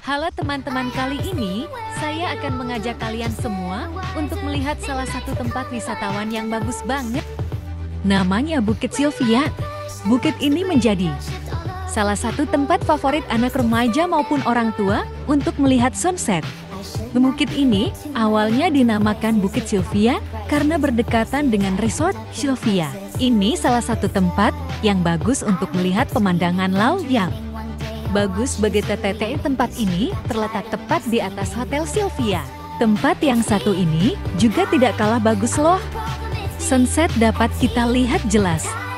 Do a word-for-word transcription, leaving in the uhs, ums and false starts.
Halo teman-teman, kali ini saya akan mengajak kalian semua untuk melihat salah satu tempat wisatawan yang bagus banget. Namanya Bukit Sylvia. Bukit ini menjadi salah satu tempat favorit anak remaja maupun orang tua untuk melihat sunset. Bukit ini awalnya dinamakan Bukit Sylvia karena berdekatan dengan Resort Sylvia. Ini salah satu tempat yang bagus untuk melihat pemandangan laut yang bagus bagi teteh. Tempat ini terletak tepat di atas Hotel Sylvia. Tempat yang satu ini juga tidak kalah bagus loh. Sunset dapat kita lihat jelas